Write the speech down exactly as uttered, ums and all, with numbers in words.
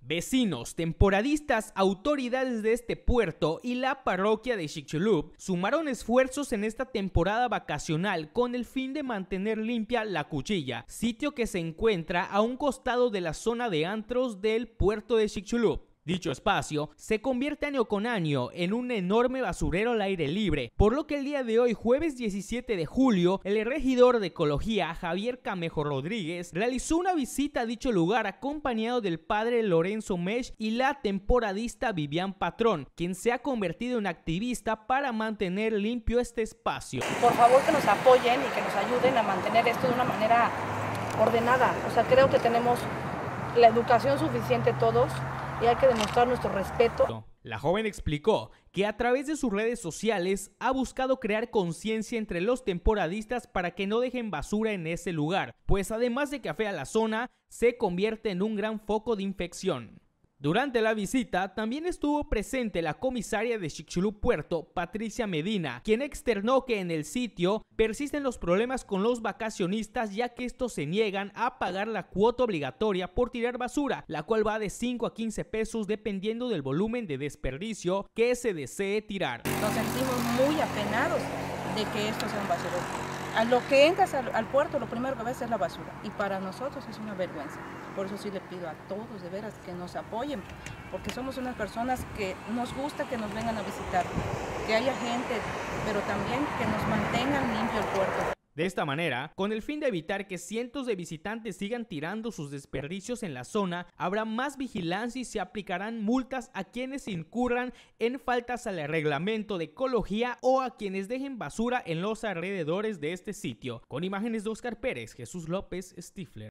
Vecinos, temporadistas, autoridades de este puerto y la parroquia de Chicxulub sumaron esfuerzos en esta temporada vacacional con el fin de mantener limpia La Cuchilla, sitio que se encuentra a un costado de la zona de antros del puerto de Chicxulub. Dicho espacio se convierte año con año en un enorme basurero al aire libre, por lo que el día de hoy, jueves diecisiete de julio, el regidor de Ecología, Javier Camejo Rodríguez, realizó una visita a dicho lugar acompañado del padre Lorenzo Mesh y la temporadista Vivian Patrón, quien se ha convertido en activista para mantener limpio este espacio. Por favor, que nos apoyen y que nos ayuden a mantener esto de una manera ordenada. O sea, creo que tenemos la educación suficiente todos y hay que demostrar nuestro respeto. La joven explicó que a través de sus redes sociales ha buscado crear conciencia entre los temporadistas para que no dejen basura en ese lugar, pues además de que afea la zona, se convierte en un gran foco de infección. Durante la visita también estuvo presente la comisaria de Chicxulub Puerto, Patricia Medina, quien externó que en el sitio persisten los problemas con los vacacionistas, ya que estos se niegan a pagar la cuota obligatoria por tirar basura, la cual va de cinco a quince pesos dependiendo del volumen de desperdicio que se desee tirar. Nos sentimos muy apenados de que esto sea un basurero. A lo que entras al, al puerto, lo primero que ves es la basura, y para nosotros es una vergüenza. Por eso sí le pido a todos de veras que nos apoyen, porque somos unas personas que nos gusta que nos vengan a visitar, que haya gente, pero también que nos mantengan limpio el puerto. De esta manera, con el fin de evitar que cientos de visitantes sigan tirando sus desperdicios en la zona, habrá más vigilancia y se aplicarán multas a quienes incurran en faltas al reglamento de ecología o a quienes dejen basura en los alrededores de este sitio. Con imágenes de Oscar Pérez, Jesús López, Stifler.